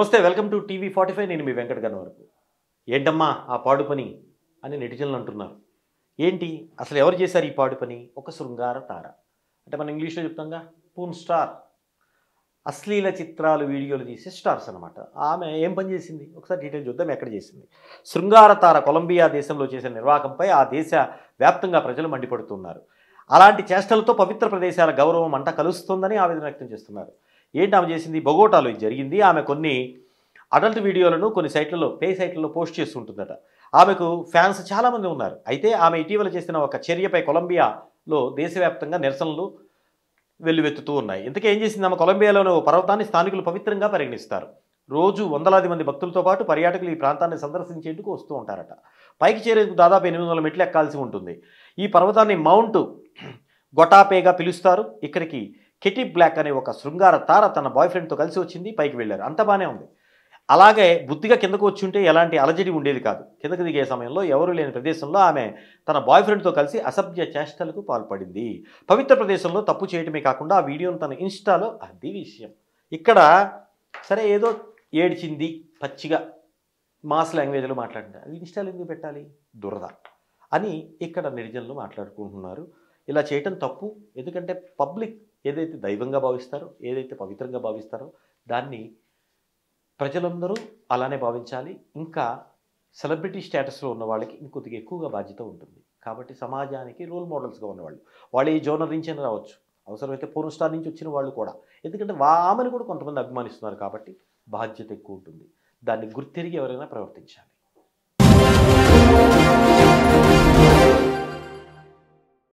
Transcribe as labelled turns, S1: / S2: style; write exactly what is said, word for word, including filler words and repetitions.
S1: నమస్తే, welcome to TV forty five. నేను మీ వెంకటగన్నవరపు. ఏంటమ్మా ఆ పాడు పని అని నెటిజన్లు అంటున్నారు. ఏంటి అసలు ఎవరు చేశారు ఈ పాడు పని? ఒక శృంగార తార, అంటే మనం ఇంగ్లీష్లో చెప్తాంగా పూన్ స్టార్. అశ్లీల చిత్రాలు వీడియోలు తీసే స్టార్స్ అనమాట. ఆమె ఏం పని చేసింది ఒకసారి డీటెయిల్ చూద్దాం. ఎక్కడ చేసింది? శృంగార తార కొలంబియా దేశంలో చేసిన నిర్వాహకంపై ఆ దేశ వ్యాప్తంగా ప్రజలు మండిపడుతున్నారు. అలాంటి చేష్టలతో పవిత్ర ప్రదేశాల గౌరవం అంట కలుస్తుందని ఆవేదన వ్యక్తం చేస్తున్నారు. ఏంటి ఆమె చేసింది? బొగోటాలో ఇది జరిగింది. ఆమె కొన్ని అడల్ట్ వీడియోలను కొన్ని సైట్లలో, పే సైట్లలో పోస్ట్ చేస్తుంటుందట. ఆమెకు ఫ్యాన్స్ చాలామంది ఉన్నారు. అయితే ఆమె ఇటీవల చేసిన ఒక చర్యపై కొలంబియాలో దేశవ్యాప్తంగా నిరసనలు వెల్లువెత్తుతూ ఉన్నాయి. ఇంతకీ ఏం చేసింది ఆమె? కొలంబియాలోని పర్వతాన్ని స్థానికులు పవిత్రంగా పరిగణిస్తారు. రోజు వందలాది మంది భక్తులతో పాటు పర్యాటకులు ఈ ప్రాంతాన్ని సందర్శించేందుకు వస్తూ ఉంటారట. పైకి చేరేందుకు దాదాపు ఎనిమిది వందల మెట్లు ఎక్కాల్సి ఉంటుంది. ఈ పర్వతాన్ని మౌంట్ గొటాపేగా పిలుస్తారు. ఇక్కడికి కెటీ బ్లాక్ అనే ఒక శృంగార తార తన బాయ్ ఫ్రెండ్తో కలిసి వచ్చింది. పైకి వెళ్ళారు, అంత బాగానే ఉంది. అలాగే బుద్ధిగా కిందకు వచ్చి ఉంటే ఎలాంటి అలజడి ఉండేది కాదు. కిందకు దిగే సమయంలో ఎవరు లేని ప్రదేశంలో ఆమె తన బాయ్ ఫ్రెండ్తో కలిసి అసభ్య చేష్టలకు పాల్పడింది. పవిత్ర ప్రదేశంలో తప్పు చేయటమే కాకుండా ఆ వీడియోను తన ఇన్స్టాలో, అది విషయం ఇక్కడ సరే ఏదో ఏడ్చింది పచ్చిగా మాస్ లాంగ్వేజ్లో మాట్లాడింది, అది ఇన్స్టాలో ఎందుకు పెట్టాలి? దురద అని ఇక్కడ నెటిజన్లు మాట్లాడుకుంటున్నారు. ఇలా చేయటం తప్పు. ఎందుకంటే పబ్లిక్ ఏదైతే దైవంగా భావిస్తారో, ఏదైతే పవిత్రంగా భావిస్తారో దాన్ని ప్రజలందరూ అలానే భావించాలి. ఇంకా సెలబ్రిటీ స్టేటస్లో ఉన్న వాళ్ళకి ఇంకొద్దిగా ఎక్కువగా బాధ్యత ఉంటుంది. కాబట్టి సమాజానికి రోల్ మోడల్స్గా ఉన్నవాళ్ళు, వాళ్ళు ఈ జోనర్ నుంచి రావచ్చు, అవసరమైతే పోర్న్ స్టార్ నుంచి వచ్చిన వాళ్ళు కూడా. ఎందుకంటే ఆమెను కూడా కొంతమంది అభిమానిస్తున్నారు కాబట్టి బాధ్యత ఎక్కువ ఉంటుంది. దాన్ని గుర్తిరిగి ఎవరైనా ప్రవర్తించాలి.